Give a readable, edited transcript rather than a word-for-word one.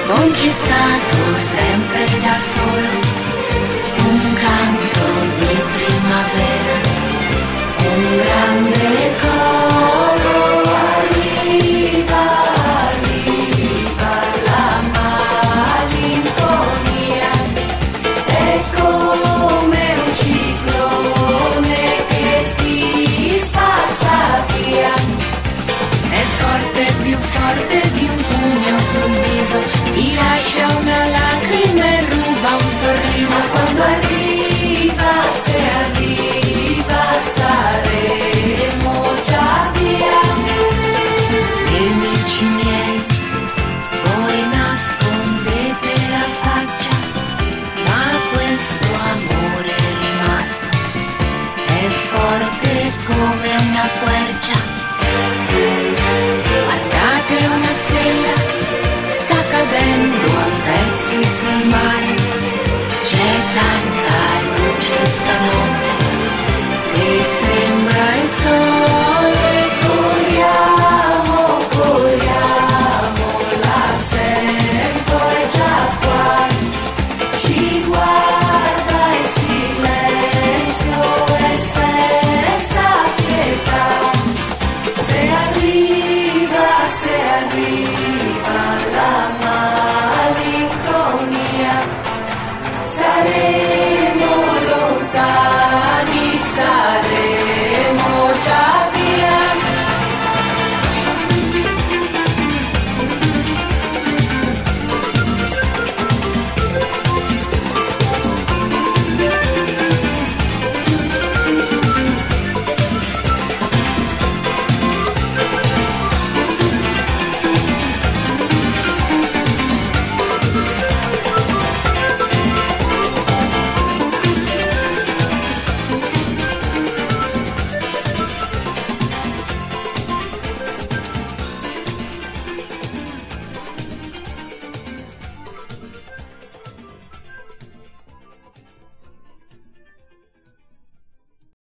conquistato sempre da solo, un canto di primavera, un grande coro arriva, arriva la malinconia, è come un ciclone che ti spazza via, è forte, più forte di un pugno sul viso, ti lascia una lacrima e ruba un sorriso. Quando arriva, se arriva, saremo già via. Amici miei, voi nascondete la faccia, ma questo amore è rimasto, è forte come una quercia. Guardate una stella, sta cadendo a pezzi sul mare, c'è tanta luce stanotte che sembra il sole. Corriamo, corriamo, la sento è già qua, ci guarda in silenzio e senza pietà. Se arriva, se arriva,